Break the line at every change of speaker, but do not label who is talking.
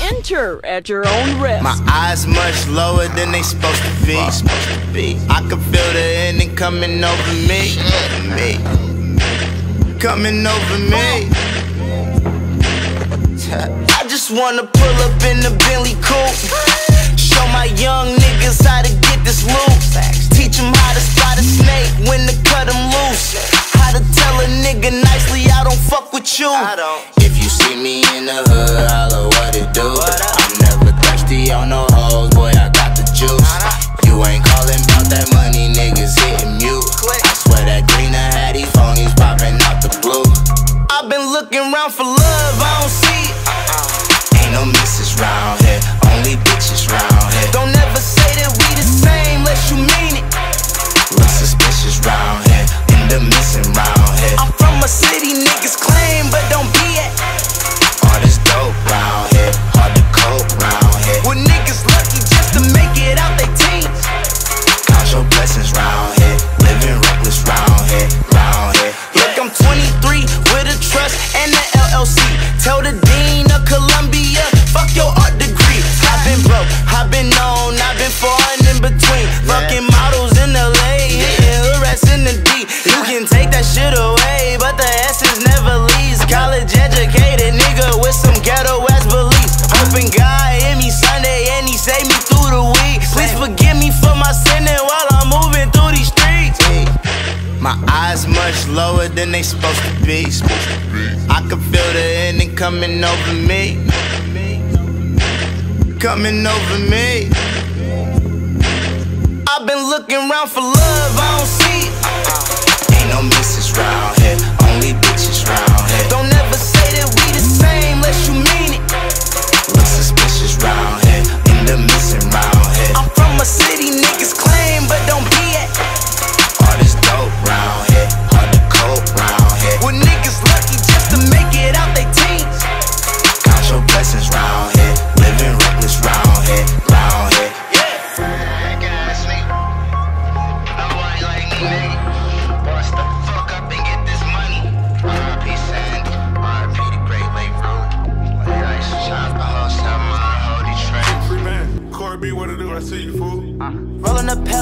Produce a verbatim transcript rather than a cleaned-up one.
Enter at your own risk.
My eyes much lower than they supposed to be. I can feel the ending coming over me. me. Coming over me. I just wanna pull up in the Bentley coupe. Show my young niggas how to get this loot. Teach them how to spot a snake, when to cut them loose. How to tell a nigga nicely, I don't fuck with you. If you see me in the hood, holla what it do. I'm never thirsty on no hoes, boy, I got the juice. You ain't calling about that money, niggas hitting mute. I swear that green and hattie phonies popping out the blue. I've been looking around for love, I don't see it. Ain't no misses round here, only bitches round here. Don't ever say that we the same unless you mean it. Look suspicious round here, in the missing round here. I'm from a city niggas claim, but don't be it. All this dope round here, hard to cope round here. Well, niggas lucky just to make it out they teens. Count your blessings round here, living reckless round here, round here. Look, I'm twenty-three with a trust and the L L C. Tell the dean of Columbia, fuck your art degree. I've been broke, I've been known, I've been foreign in between. Fucking models in L A, hitting hood rats in the D. You can take that shit away, but the essence never leaves. College educated nigga with some ghetto ass beliefs. Hoping God hit me Sunday and he saved me through the week. Please forgive me for my sinning while I'm moving through these streets. My eyes much lower than they supposed to be. I can feel the ending coming over me. Coming over me. I've been looking around for love, I don't see it. Ain't no misses round here, only bitches round here. Don't ever say that we the same unless you mean it. Look suspicious round here, in the missing round here. I'm from a city niggas claim, but don't be it. All this dope round here, hard to cope round here. Well, niggas lucky just to make it out they teens. Count your blessings round here, living reckless round here, round here. Rolling up